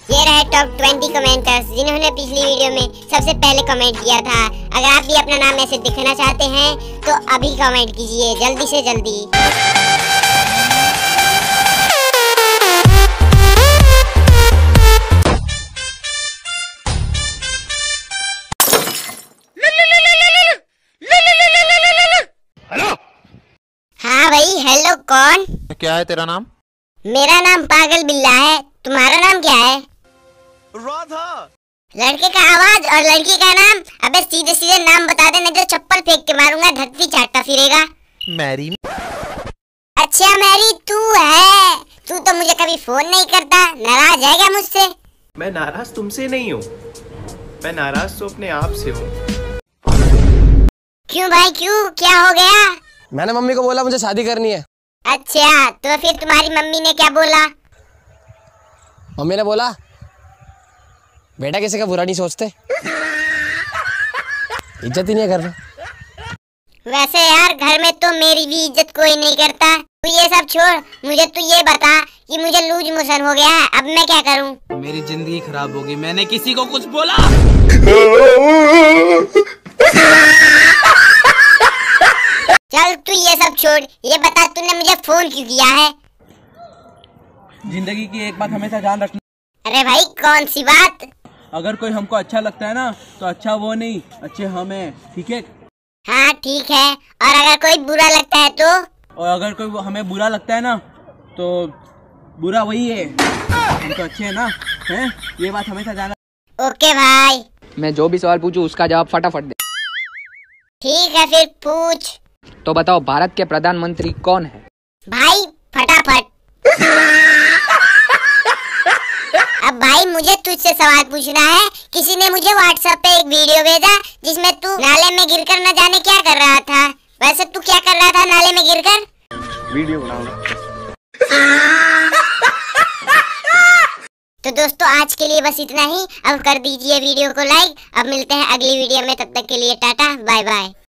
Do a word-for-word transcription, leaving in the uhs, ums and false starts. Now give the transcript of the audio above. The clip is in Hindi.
ये रहे टॉप ट्वेंटी कमेंटर्स जिन्होंने पिछली वीडियो में सबसे पहले कमेंट किया था। अगर आप भी अपना नाम ऐसे दिखाना चाहते हैं तो अभी कमेंट कीजिए जल्दी से जल्दी। हाँ भाई, हेलो कौन? क्या है तेरा नाम? मेरा नाम पागल बिल्ला है। तुम्हारा नाम क्या है? राधा। लड़के का आवाज और लड़की का नाम? अबे सीधे सीधे नाम बता दे, नहीं तो चप्पल फेंक के मारूंगा, धरती चाटता फिरेगा। मैरी। अच्छा मैरी तू है? तू तो मुझे कभी फोन नहीं करता, नाराज है क्या मुझसे? मैं नाराज तुमसे नहीं हूँ, मैं नाराज तो अपने आप से हूँ। क्यों भाई क्यों, क्या हो गया? मैंने मम्मी को बोला मुझे शादी करनी है। अच्छा, तो फिर तुम्हारी मम्मी ने क्या बोला? मम्मी ने बोला बेटा किसी का बुरा नहीं सोचते, इज्जत ही नहीं है घर में। वैसे यार घर में तो मेरी भी इज्जत कोई नहीं करता। तू ये सब छोड़, मुझे तू ये बता कि मुझे लूज मोशन हो गया है, अब मैं क्या करूं? मेरी जिंदगी खराब होगी, मैंने किसी को कुछ बोला? चल तू ये सब छोड़, ये बता तूने मुझे फोन क्यों किया है? जिंदगी की एक बात हमेशा ध्यान रखना। अरे भाई कौन सी बात? अगर कोई हमको अच्छा लगता है ना तो अच्छा वो नहीं, अच्छे हम हैं, ठीक है? हाँ ठीक है, और अगर कोई बुरा लगता है तो? और अगर कोई हमें बुरा लगता है ना तो बुरा वही है, हम तो अच्छे हैं ना, हैं? ये बात हमेशा ध्यान। ओके भाई। मैं जो भी सवाल पूछूं उसका जवाब फटाफट दे। ठीक है फिर पूछ। तो बताओ भारत के प्रधानमंत्री कौन है? भाई फटाफट। अब भाई मुझे तुझसे सवाल पूछना है। किसी ने मुझे व्हाट्सएप पे एक वीडियो भेजा जिसमें तू नाले में गिरकर न जाने क्या कर रहा था। वैसे तू क्या कर रहा था नाले में गिरकर? वीडियो बनाऊंगा। तो दोस्तों आज के लिए बस इतना ही। अब कर दीजिए वीडियो को लाइक। अब मिलते हैं अगली वीडियो में, तब तक के लिए टाटा बाय बाय।